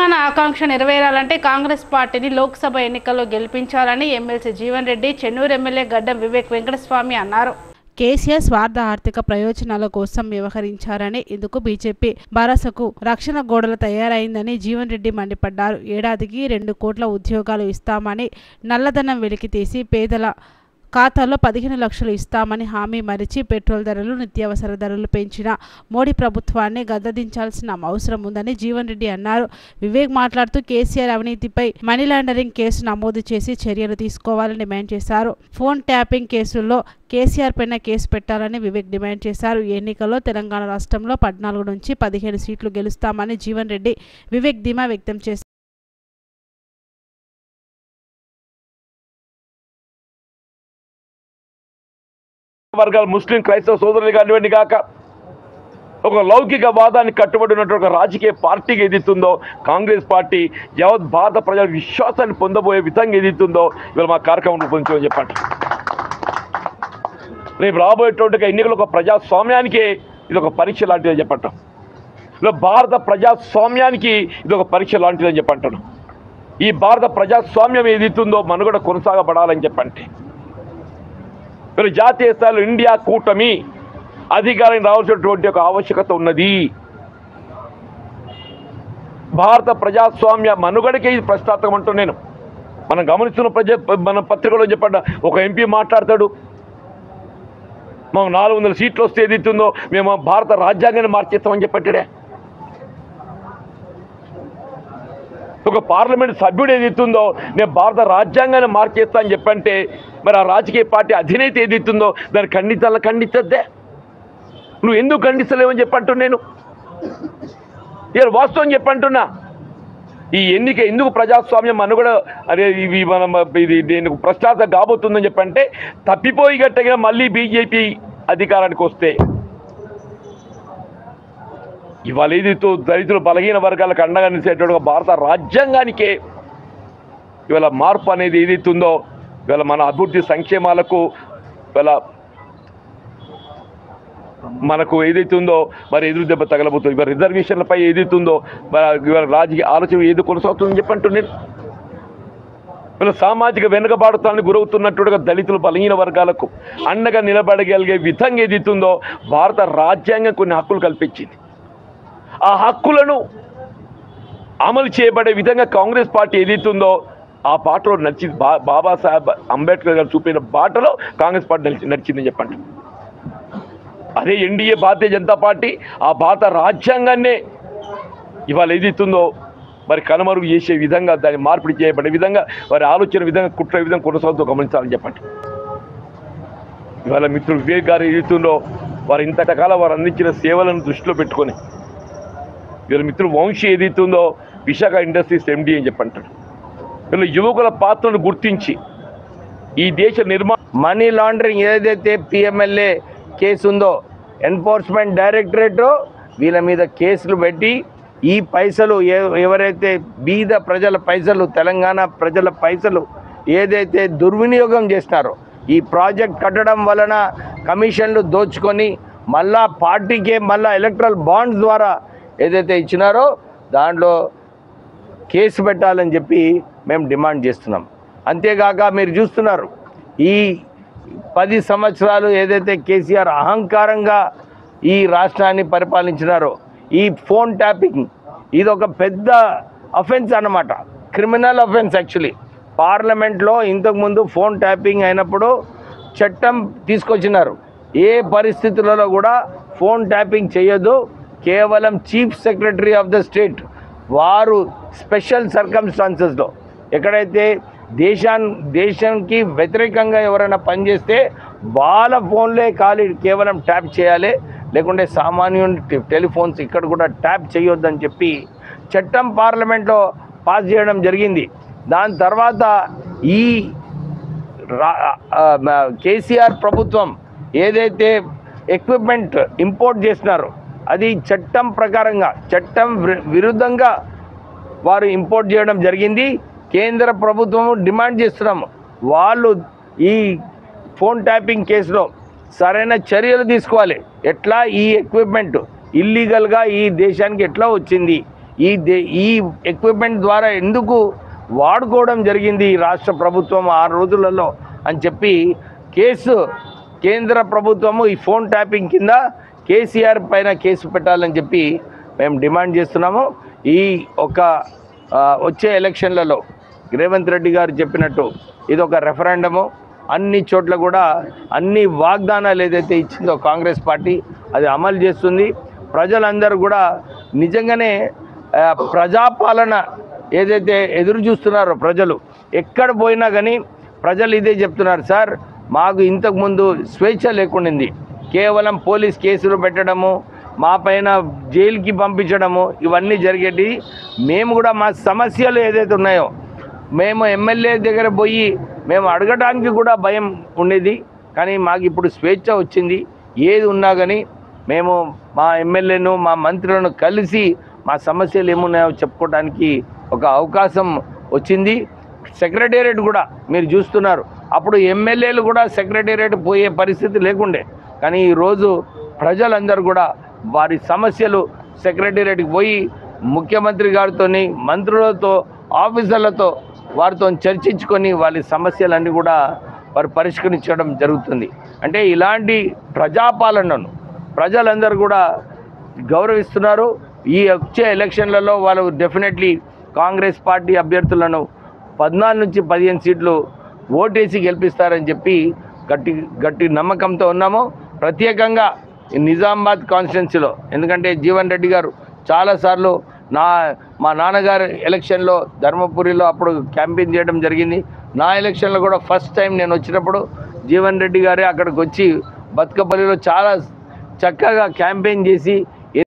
తెలంగాణ ఆకాంక్ష నెరవేరాలంటే కాంగ్రెస్ పార్టీని లోక్సభ ఎన్నికల్లో గెలిపించాలని ఎమ్మెల్సీ జీవన్ రెడ్డి, చెన్నూరు ఎమ్మెల్యే గడ్డం వివేక్ వెంకటస్వామి అన్నారు. కేసీఆర్ స్వార్థ ఆర్థిక ప్రయోజనాల కోసం వ్యవహరించారని, ఇందుకు బీజేపీ భరోసాకు రక్షణ గోడలు తయారైందని జీవన్ రెడ్డి మండిపడ్డారు. ఏడాదికి 2 కోట్ల ఉద్యోగాలు ఇస్తామని, నల్లధనం వెలికితీసి పేదల ఖాతాలో 15 లక్షలు ఇస్తామని హామీ మరిచి పెట్రోల్ ధరలు, నిత్యావసర ధరలు పెంచిన మోడీ ప్రభుత్వాన్ని గద్దదించాల్సిన అవసరం ఉందని జీవన్ రెడ్డి అన్నారు. వివేక్ మాట్లాడుతూ కేసీఆర్ అవినీతిపై మనీ లాండరింగ్ కేసు నమోదు చేసి చర్యలు తీసుకోవాలని డిమాండ్ చేశారు. ఫోన్ ట్యాపింగ్ కేసుల్లో కేసీఆర్ పైన కేసు పెట్టాలని వివేక్ డిమాండ్ చేశారు. ఈ ఎన్నికల్లో తెలంగాణ రాష్ట్రంలో 14 నుంచి 15 సీట్లు గెలుస్తామని జీవన్ రెడ్డి, వివేక్ ధీమా వ్యక్తం చేశారు. వర్గాలు ముస్లిం క్రైస్తవ సోదరులు కానివ్వండి కాక ఒక లౌకిక వాదాన్ని కట్టుబడినటువంటి ఒక రాజకీయ పార్టీకి ఏదైతుందో కాంగ్రెస్ పార్టీ యావత్ భారత ప్రజల విశ్వాసాన్ని పొందబోయే విధంగా ఏదైతుందో ఇవాళ మా కార్యక్రమం రూపొందించమని చెప్పండి. రేపు రాబోయేటువంటి ఎన్నికలు ఒక ప్రజాస్వామ్యానికి ఇది ఒక పరీక్ష లాంటిదని చెప్పంటాం. ఇలా భారత ప్రజాస్వామ్యానికి ఇది ఒక పరీక్ష లాంటిదని చెప్పంటాను. ఈ భారత ప్రజాస్వామ్యం ఏదైతుందో మనుగడ కొనసాగబడాలని చెప్పంటే మీరు జాతీయ స్థాయిలో ఇండియా కూటమి అధికారం రావాల్సినటువంటి ఒక ఆవశ్యకత ఉన్నది. భారత ప్రజాస్వామ్య మనుగడకే ఇది ప్రశ్నార్థకం అంటూ నేను మనం గమనిస్తున్న మన పత్రికలో చెప్పండి. ఒక ఎంపీ మాట్లాడతాడు, మాకు 400 సీట్లు వస్తే ఏదైతుందో మేము భారత రాజ్యాంగాన్ని మార్చేస్తామని చెప్పట్టే. ఒక పార్లమెంట్ సభ్యుడు ఏదైతుందో నేను భారత రాజ్యాంగాన్ని మార్చేస్తా అని చెప్పంటే మరి ఆ రాజకీయ పార్టీ అధినేత ఏదైతుందో దాన్ని ఖండించద్దే. నువ్వు ఎందుకు ఖండిస్తలేవని చెప్పంటున్నా నేను ఇక వాస్తవం చెప్పంటున్నా. ఈ ఎన్నిక ఎందుకు ప్రజాస్వామ్యం మనుగడ అనేది ఇది నేను ప్రశ్నార్థం కాబోతుందని చెప్పంటే తప్పిపోయి గట్టగా మళ్ళీ బీజేపీ అధికారానికి వస్తే ఇవాళ ఏదైతే దళితులు బలహీన వర్గాలకు అండగా నిలిచేటువంటి భారత రాజ్యాంగానికే ఇవాళ మార్పు అనేది ఏదైతుందో ఇవాళ మన అభివృద్ధి సంక్షేమాలకు ఇవాళ మనకు ఏదైతుందో మరి ఎదురు దెబ్బ తగలబోతుంది. ఇవాళ రిజర్వేషన్లపై ఏదైతుందో మరి ఇవాళ రాజకీయ ఆలోచన ఏది కొనసాగుతుందని చెప్పంటున్నాను. ఇవాళ సామాజిక వెనుకబాటుతానికి గురవుతున్నట్టుగా దళితులు బలహీన వర్గాలకు అండగా నిలబడగలిగే విధంగా ఏదైతుందో భారత రాజ్యాంగం కొన్ని హక్కులు కల్పించింది. ఆ హక్కులను అమలు చేయబడే విధంగా కాంగ్రెస్ పార్టీ ఏదైతుందో ఆ బాటలో నడిచింది. బాబాసాహెబ్ అంబేద్కర్ గారు చూపిన బాటలో కాంగ్రెస్ పార్టీ నడిచిందని చెప్పండి. అదే ఎన్డీఏ భారతీయ జనతా పార్టీ ఆ భారత రాజ్యాంగాన్నే ఇవాళ ఏదైతుందో మరి కనుమరుగు చేసే విధంగా దాన్ని మార్పిడి చేయబడే విధంగా వారి ఆలోచన విధంగా కుట్ర విధంగా కొనసాగుతూ గమనించాలని చెప్పండి. ఇవాళ మిత్రుడు వివేక్ గారు ఏదైతుందో వారు ఇంతకాలం వారు అందించిన సేవలను దృష్టిలో పెట్టుకొని వీళ్ళ మిత్రుడు వంశీ ఏదైతుందో విశాఖ ఇండస్ట్రీస్ ఎండీ అని చెప్పంటాడు. వీళ్ళ యువకుల పాత్రను గుర్తించి ఈ దేశ మనీ లాండరింగ్ ఏదైతే పిఎంఎల్ఏ కేసు ఉందో ఎన్ఫోర్స్మెంట్ డైరెక్టరేట్ వీళ్ళ మీద కేసులు పెట్టి ఈ పైసలు ఎవరైతే బీద ప్రజల పైసలు తెలంగాణ ప్రజల పైసలు ఏదైతే దుర్వినియోగం చేస్తున్నారో ఈ ప్రాజెక్ట్ కట్టడం వలన కమిషన్లు దోచుకొని మళ్ళా పార్టీకే మళ్ళా ఎలక్ట్రల్ బాండ్స్ ద్వారా ఏదైతే ఇచ్చినారో దాంట్లో కేసు పెట్టాలని చెప్పి మేము డిమాండ్ చేస్తున్నాం. అంతేగాక మీరు చూస్తున్నారు ఈ 10 సంవత్సరాలు ఏదైతే కేసీఆర్ అహంకారంగా ఈ రాష్ట్రాన్ని పరిపాలించినారో ఈ ఫోన్ ట్యాపింగ్ ఇది ఒక పెద్ద అఫెన్స్ అన్నమాట, క్రిమినల్ అఫెన్స్. యాక్చువల్లీ పార్లమెంట్లో ఇంతకుముందు ఫోన్ ట్యాపింగ్ అయినప్పుడు చట్టం తీసుకొచ్చినారు. ఏ పరిస్థితులలో కూడా ఫోన్ ట్యాపింగ్ చేయొద్దు, కేవలం chief secretary of the state వారు స్పెషల్ సర్కమ్స్టాన్సెస్లో ఎక్కడైతే దేశానికి వ్యతిరేకంగా ఎవరైనా పనిచేస్తే వాళ్ళ ఫోన్లే కేవలం ట్యాప్ చేయాలి, లేకుంటే సామాన్యుని టెలిఫోన్స్ ఇక్కడ కూడా ట్యాప్ చేయొద్దని చెప్పి చట్టం పార్లమెంట్లో పాస్ చేయడం జరిగింది. దాని తర్వాత ఈ కేసీఆర్ ప్రభుత్వం ఏదైతే ఎక్విప్మెంట్ ఇంపోర్ట్ చేసినారో అది చట్టం ప్రకారంగా చట్టం విరుద్ధంగా వారు ఇంపోర్ట్ చేయడం జరిగింది. కేంద్ర ప్రభుత్వం డిమాండ్ చేస్తున్నాము వాళ్ళు ఈ ఫోన్ ట్యాపింగ్ కేసులో సరైన చర్యలు తీసుకోవాలి. ఎట్లా ఈ ఎక్విప్మెంట్ ఇల్లీగల్గా ఈ దేశానికి ఎట్లా వచ్చింది, ఈ ఎక్విప్మెంట్ ద్వారా ఎందుకు వాడుకోవడం జరిగింది ఈ రాష్ట్ర ప్రభుత్వం 6 రోజులలో అని చెప్పి కేంద్ర ప్రభుత్వము ఈ ఫోన్ ట్యాపింగ్ కింద కేసీఆర్ పైన కేసు పెట్టాలని చెప్పి మేము డిమాండ్ చేస్తున్నాము. ఈ వచ్చే ఎలక్షన్లలో రేవంత్ రెడ్డి గారు చెప్పినట్టు ఇది ఒక రెఫరెండము. అన్ని చోట్ల కూడా అన్ని వాగ్దానాలు ఏదైతే ఇచ్చిందో కాంగ్రెస్ పార్టీ అది అమలు చేస్తుంది. ప్రజలందరూ కూడా నిజంగానే ప్రజాపాలన ఏదైతే ఎదురు చూస్తున్నారో ప్రజలు ఎక్కడ పోయినా కానీ ప్రజలు ఇదే చెప్తున్నారు, సార్ మాకు ఇంతకుముందు స్వేచ్ఛ లేకుండింది, కేవలం పోలీస్ కేసులు పెట్టడము, మా పైన జైలుకి పంపించడము ఇవన్నీ జరిగేటి. మేము కూడా మా సమస్యలు ఏదైతే ఉన్నాయో మేము ఎమ్మెల్యే దగ్గర పోయి మేము అడగడానికి కూడా భయం ఉండేది. కానీ మాకు ఇప్పుడు స్వేచ్ఛ వచ్చింది. ఏది ఉన్నా కానీ మేము మా ఎమ్మెల్యేను మా మంత్రులను కలిసి మా సమస్యలు ఏమున్నాయో చెప్పుకోవడానికి ఒక అవకాశం వచ్చింది. సెక్రటేరియట్ కూడా మీరు చూస్తున్నారు, అప్పుడు ఎమ్మెల్యేలు కూడా సెక్రటేరియట్ పోయే పరిస్థితి లేకుండే. కానీ ఈరోజు ప్రజలందరూ కూడా వారి సమస్యలు సెక్రటేరియట్కి పోయి ముఖ్యమంత్రి గారితో, మంత్రులతో, ఆఫీసర్లతో వారితో చర్చించుకొని వాళ్ళ సమస్యలన్నీ కూడా వారు పరిష్కరించడం జరుగుతుంది. అంటే ఇలాంటి ప్రజాపాలనను ప్రజలందరూ కూడా గౌరవిస్తున్నారు. ఈ వచ్చే ఎలక్షన్లలో వాళ్ళు డెఫినెట్లీ కాంగ్రెస్ పార్టీ అభ్యర్థులను 14 నుంచి 15 సీట్లు ఓటేసి గెలిపిస్తారని చెప్పి గట్టి నమ్మకంతో ఉన్నాము. ప్రత్యేకంగా నిజామాబాద్ కాన్స్టిట్యున్సీలో, ఎందుకంటే జీవన్ రెడ్డి గారు చాలాసార్లు మా నాన్నగారు ఎలక్షన్లో ధర్మపురిలో అప్పుడు క్యాంపెయిన్ చేయడం జరిగింది. నా ఎలక్షన్లో కూడా ఫస్ట్ టైం నేను వచ్చినప్పుడు జీవన్ రెడ్డి గారే అక్కడికి వచ్చి బతుకపల్లిలో చాలా చక్కగా క్యాంపెయిన్ చేసి